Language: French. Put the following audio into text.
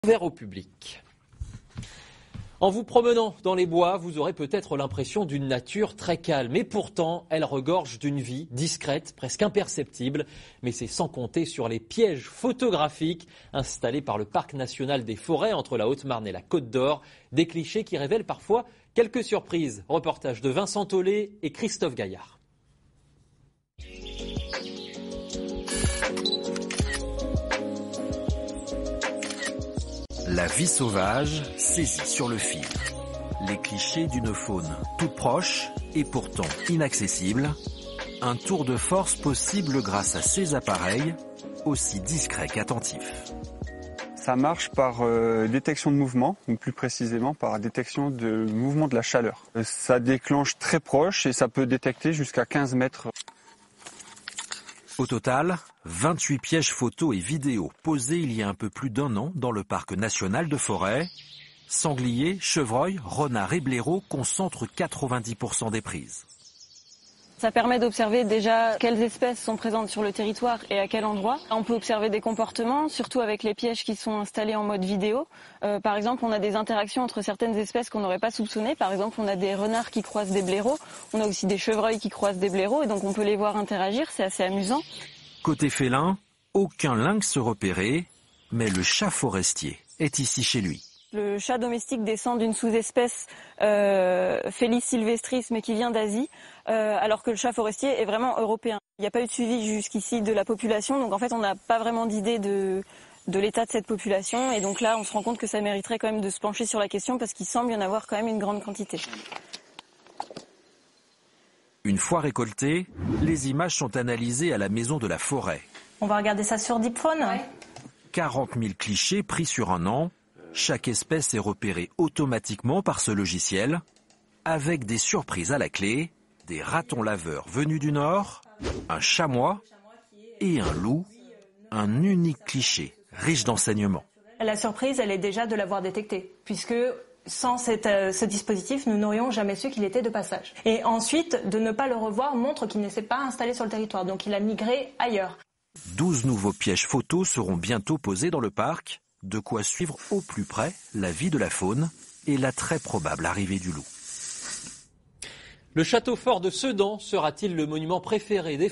Ouvert au public. En vous promenant dans les bois, vous aurez peut-être l'impression d'une nature très calme. Et pourtant, elle regorge d'une vie discrète, presque imperceptible. Mais c'est sans compter sur les pièges photographiques installés par le Parc national des forêts entre la Haute-Marne et la Côte d'Or. Des clichés qui révèlent parfois quelques surprises. Reportage de Vincent Tollet et Christophe Gaillard. La vie sauvage saisie sur le fil. Les clichés d'une faune toute proche et pourtant inaccessible. Un tour de force possible grâce à ces appareils, aussi discrets qu'attentifs. Ça marche par détection de mouvement, ou plus précisément par détection de mouvement de la chaleur. Ça déclenche très proche et ça peut détecter jusqu'à 15 mètres. Au total, 28 pièges photos et vidéos posés il y a un peu plus d'un an dans le parc national de forêt. Sangliers, chevreuils, renards et blaireaux concentrent 90% des prises. Ça permet d'observer déjà quelles espèces sont présentes sur le territoire et à quel endroit. On peut observer des comportements, surtout avec les pièges qui sont installés en mode vidéo. Par exemple, on a des interactions entre certaines espèces qu'on n'aurait pas soupçonnées. Par exemple, on a des renards qui croisent des blaireaux. On a aussi des chevreuils qui croisent des blaireaux et donc on peut les voir interagir. C'est assez amusant. Côté félin, aucun lynx repéré, mais le chat forestier est ici chez lui. Le chat domestique descend d'une sous-espèce Felis sylvestris, mais qui vient d'Asie, alors que le chat forestier est vraiment européen. Il n'y a pas eu de suivi jusqu'ici de la population, donc en fait on n'a pas vraiment d'idée de l'état de cette population. Et donc là on se rend compte que ça mériterait quand même de se pencher sur la question parce qu'il semble y en avoir quand même une grande quantité. Une fois récoltées, les images sont analysées à la maison de la forêt. On va regarder ça sur Deepphone. Ouais. 40 000 clichés pris sur un an. Chaque espèce est repérée automatiquement par ce logiciel, avec des surprises à la clé, des ratons laveurs venus du nord, un chamois et un loup, un unique cliché riche d'enseignements. La surprise, elle est déjà de l'avoir détecté, puisque sans ce dispositif, nous n'aurions jamais su qu'il était de passage. Et ensuite, de ne pas le revoir montre qu'il ne s'est pas installé sur le territoire, donc il a migré ailleurs. 12 nouveaux pièges photos seront bientôt posés dans le parc. De quoi suivre au plus près la vie de la faune et la très probable arrivée du loup. Le château fort de Sedan sera-t-il le monument préféré des Français ?